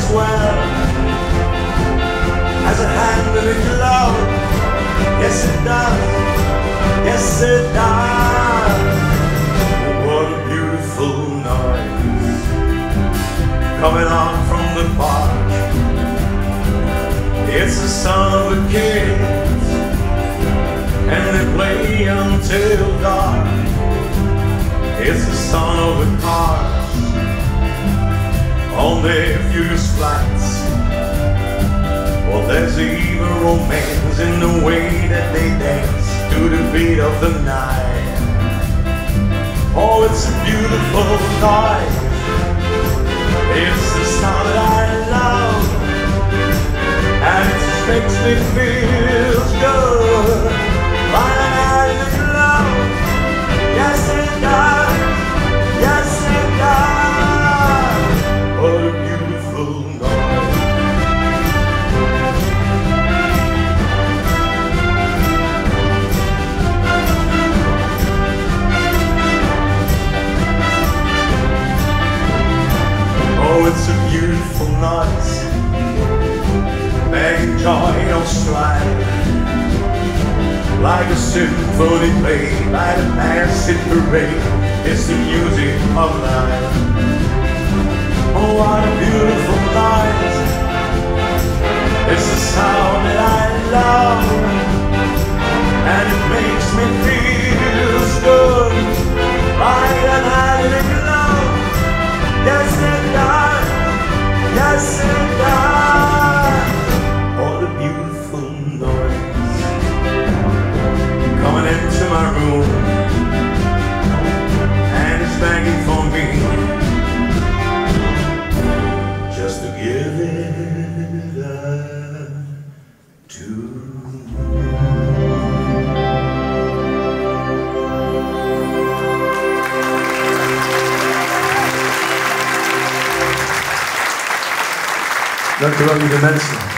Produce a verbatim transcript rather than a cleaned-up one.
as well as a hand in glove. Yes it does, yes it does. What a beautiful noise coming on from the park. It's the sound of the kids, and they play until dark. It's the sound of the cars on their furious flights. Well, there's even romance in the way that they dance to the beat of the night. Oh, it's a beautiful night. It's the sound that I love, and it makes me feel good. Finding out in love, yes it does, yes it does. What a beautiful noise. Oh, it's a beautiful noise, making joy on stride, like a symphony played by the massive parade. It's the music of life. Oh, what a beautiful night. It's the sound that I love, and it makes me feel good, like an island in love. Yes it does, yes it does. What a beautiful noise coming into my room, and it's begging for me just to give it up to. Dank u wel, lieve mensen.